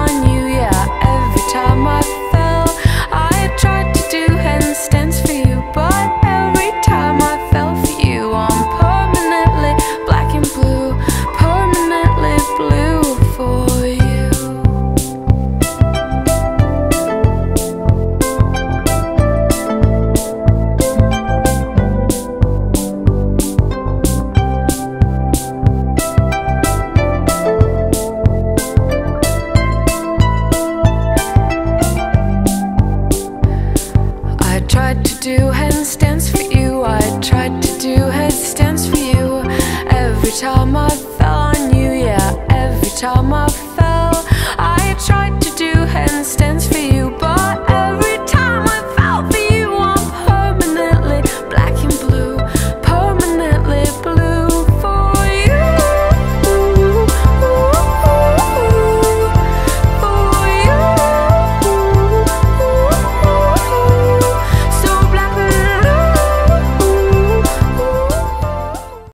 on you, yeah. Every time I fell, I tried to do handstands for you, but every time I fell for you, I'm permanently black and blue, permanently blue for you. I tried to do handstands for you, I tried to do headstands for you. Every time I fell,